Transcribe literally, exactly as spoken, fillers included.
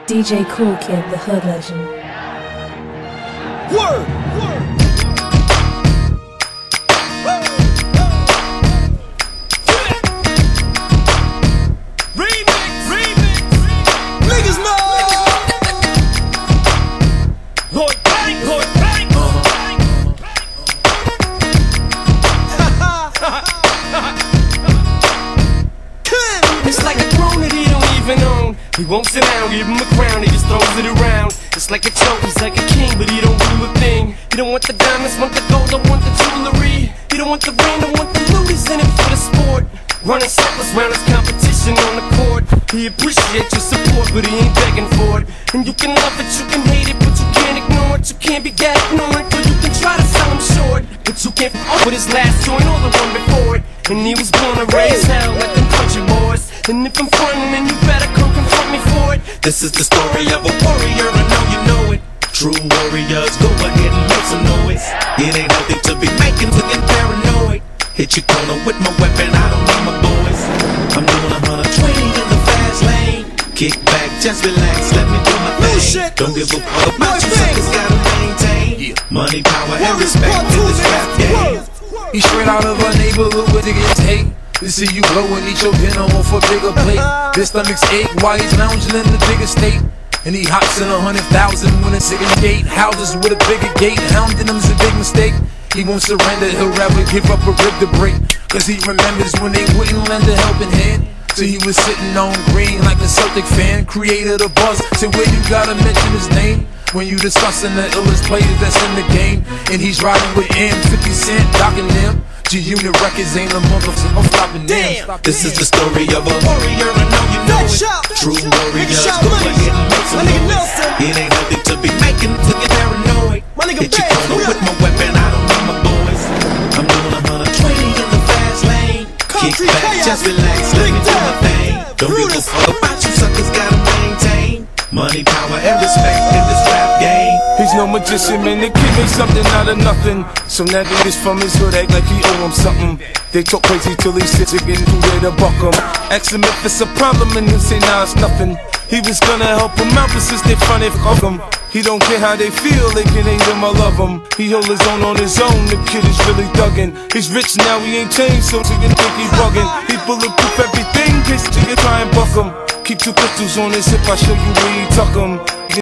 D J Cool Kid, the hood legend. Word! Word! Remix! Remix! Niggas know! Lloyd Bank! Lloyd Bank! It's like a throne that he don't even own. He won't sit down, give him a crown, he just throws it around. It's like a joke, he's like a king, but he don't rule a thing. He don't want the diamonds, want the gold, don't want the jewelry. He don't want the ring, don't want the loot, he's in it for the sport. Running circles round his competition on the court. He appreciates your support, but he ain't begging for it. And you can love it, you can hate it, but you can't ignore it. You can't be that ignorant, or you can try to sell him short, but you can't f*** with his last joint or the one before it. And he was born to raise hell like them country boys. And if I'm frontin', then you better come confront me for it. This is the story of a warrior, I know you know it. True warriors, go ahead and make some noise. It ain't healthy to be making looking paranoid. Hit your corner with my weapon, I don't need my boys. I'm doing a hundred twenty in the fast lane. Kick back, just relax, let me do my thing. Don't give a fuck about you suckers, gotta maintain money, power, and respect in this rap game. He's straight out of a neighborhood where niggas hate. They see you blow and eat your dinner off a bigger plate. His stomach's ache while he's lounging in the bigger state. And he hops in a hundred thousand when it's sitting gate. Houses with a bigger gate, hounding him's a big mistake. He won't surrender, he'll rather give up a rib to break. Cause he remembers when they wouldn't lend a helping hand. So he was sitting on green like a Celtic fan. Created a buzz, said where you gotta mention his name when you discussing the illest players that's in the game. And he's riding with M, fifty cent, docking them. G-Unit Records ain't a motherfucker, I'm stopping them. This is the story of a warrior, I know you know it. True warriors, go ahead and make some noise. It ain't nothing to be making to get paranoid. Hit your corner with my weapon, I don't need my boys. I'm doing a hundred twenty in the fast lane. Kick back, just relax, let me do my thing. Don't give a fuck about you suckers, gotta maintain money, power, and respect in this rap game. He's no magician, man, the kid made something out of nothing. So now niggas from his hood act like he owe him something. They talk crazy till he sits again through there to buck him. Ask him if it's a problem and he'll say nah, it's nothing. He was gonna help him out, but since they front it fuck him. He don't care how they feel, they can hate him or love him. He hold his own on his own, the kid is really thuggin'. He's rich now, he ain't changed, so you can think he buggin'. He bulletproof everything, case you can try and buck him. Keep two pistols on his hip, I'll show you where he tuck him.